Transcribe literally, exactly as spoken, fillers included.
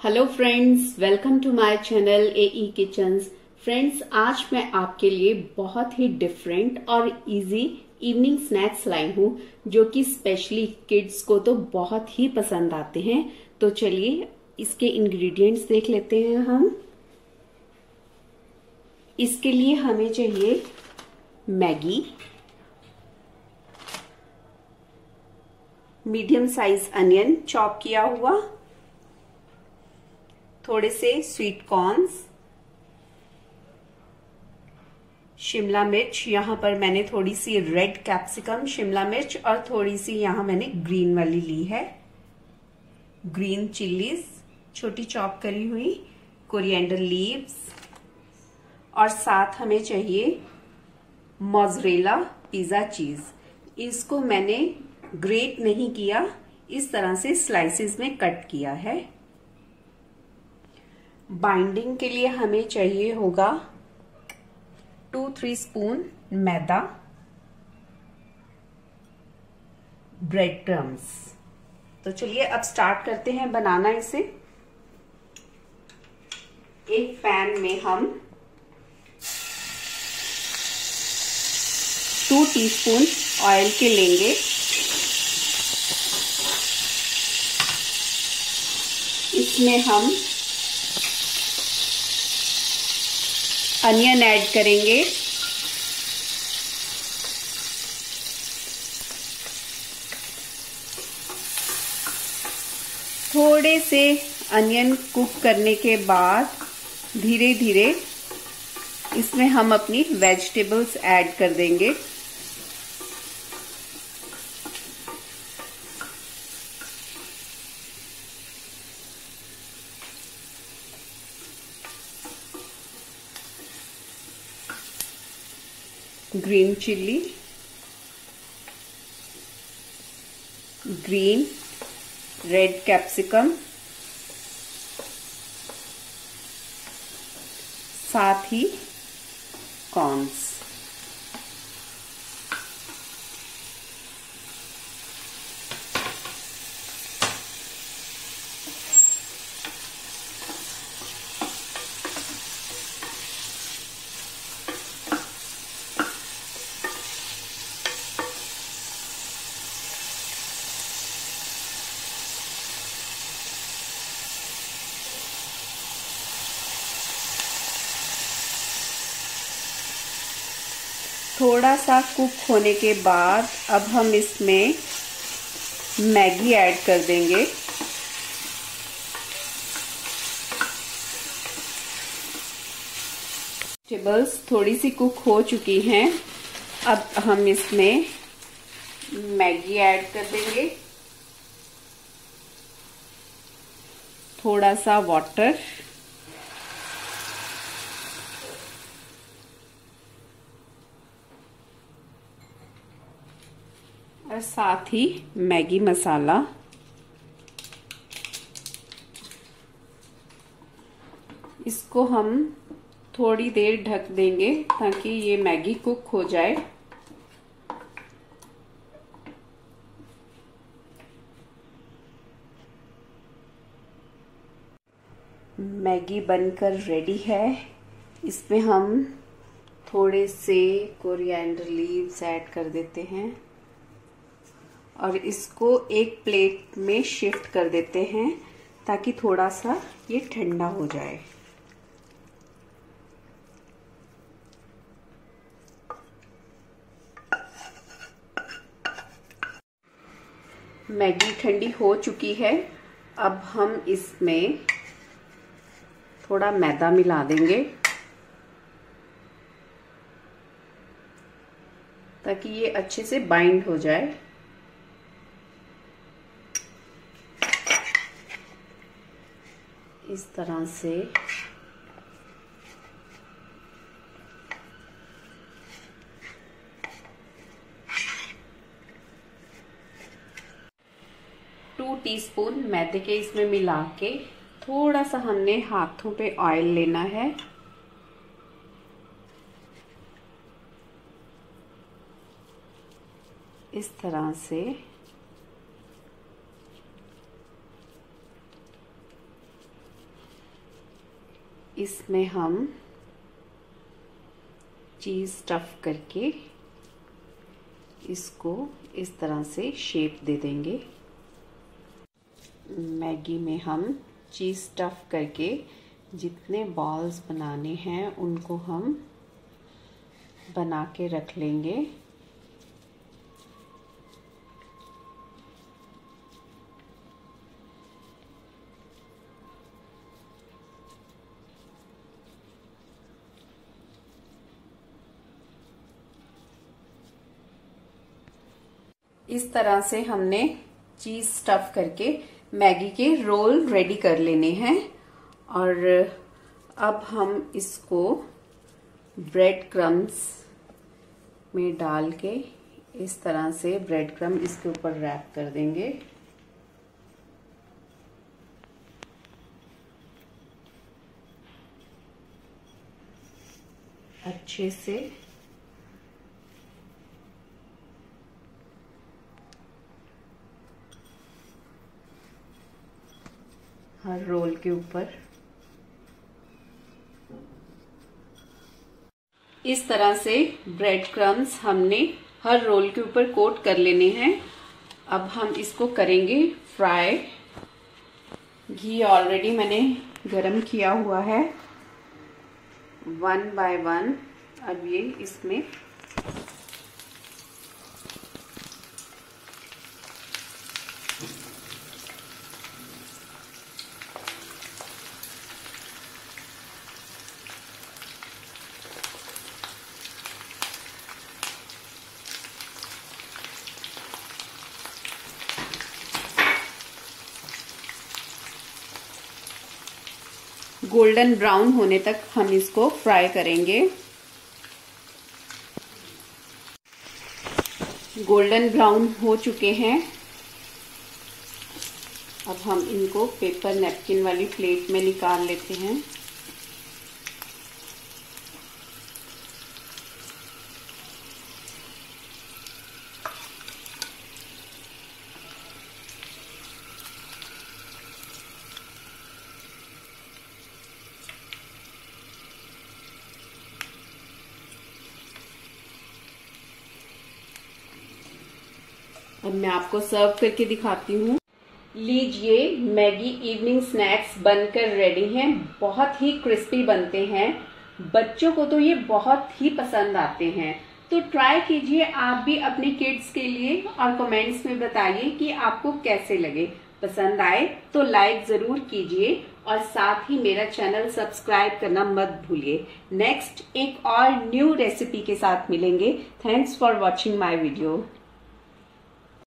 Hello friends, welcome to my channel A E kitchens. Friends, आज मैं आपके लिए बहुत ही डिफरेंट और इजी इवनिंग स्नैक्स लाई हूँ जो कि स्पेशली किड्स को तो बहुत ही पसंद आते हैं। तो चलिए इसके इंग्रेडिएंट्स देख लेते हैं हम। इसके लिए हमें चाहिए Maggi, medium size onion chop किया हुआ, थोड़े से स्वीट कॉर्न्स, शिमला मिर्च, यहाँ पर मैंने थोड़ी सी रेड कैप्सिकम शिमला मिर्च और थोड़ी सी यहाँ मैंने ग्रीन वाली ली है, ग्रीन चिल्लीज छोटी चॉप करी हुई, कोरिएंडर लीव्स, और साथ हमें चाहिए मोज़रेला पिज़्ज़ा चीज। इसको मैंने ग्रेट नहीं किया, इस तरह से स्लाइसेस में कट किया है। बाइंडिंग के लिए हमें चाहिए होगा two three spoon maida, bread crumbs. तो चलिए अब स्टार्ट करते हैं बनाना इसे। एक पैन में हम टू टीस्पून ऑयल के लेंगे। इसमें हम अनियन ऐड करेंगे, थोड़े से अनियन कुक करने के बाद धीरे धीरे इसमें हम अपनी वेजिटेबल्स ऐड कर देंगे। Green chilli, green red capsicum, साथ ही कॉर्न्स। थोड़ा सा कुक होने के बाद अब हम इसमें मैगी ऐड कर देंगे। वेजिटेबल्स थोड़ी सी कुक हो चुकी हैं, अब हम इसमें मैगी ऐड कर देंगे, थोड़ा सा वाटर, और साथ ही मैगी मसाला। इसको हम थोड़ी देर ढक देंगे ताकि ये मैगी कुक हो जाए। मैगी बनकर रेडी है। इसमें हम थोड़े से कोरिएंडर लीव्स ऐड कर देते हैं और इसको एक प्लेट में शिफ्ट कर देते हैं ताकि थोड़ा सा ये ठंडा हो जाए। मैगी ठंडी हो चुकी है। अब हम इसमें थोड़ा मैदा मिला देंगे ताकि ये अच्छे से बाइंड हो जाए। इस तरह से टू टीस्पून मैदे के इसमें मिला के थोड़ा सा हमने हाथों पे ऑयल लेना है। इस तरह से इसमें हम चीज़ स्टफ करके इसको इस तरह से शेप दे देंगे। मैगी में हम चीज़ स्टफ करके जितने बॉल्स बनाने हैं उनको हम बना के रख लेंगे। इस तरह से हमने चीज़ स्टफ करके मैगी के रोल रेडी कर लेने हैं। और अब हम इसको ब्रेड क्रम्स में डाल के इस तरह से ब्रेड क्रम इसके ऊपर रैप कर देंगे। अच्छे से हर रोल के ऊपर इस तरह से ब्रेड क्रम्स हमने हर रोल के ऊपर कोट कर लेने हैं। अब हम इसको करेंगे फ्राई। घी ऑलरेडी मैंने गरम किया हुआ है। वन बाय वन अब ये इसमें गोल्डन ब्राउन होने तक हम इसको फ्राई करेंगे। गोल्डन ब्राउन हो चुके हैं। अब हम इनको पेपर नैपकिन वाली प्लेट में निकाल लेते हैं। अब मैं आपको सर्व करके दिखाती हूँ। लीजिए, मैगी इवनिंग स्नैक्स बनकर रेडी हैं। बहुत ही क्रिस्पी बनते हैं। बच्चों को तो ये बहुत ही पसंद आते हैं। तो ट्राई कीजिए आप भी अपने किड्स के लिए और कमेंट्स में बताइए कि आपको कैसे लगे। पसंद आए तो लाइक जरूर कीजिए और साथ ही मेरा चैनल सब्सक्राइब करना मत भूलिए। नेक्स्ट एक और न्यू रेसिपी के साथ मिलेंगे। Thanks for watching my video.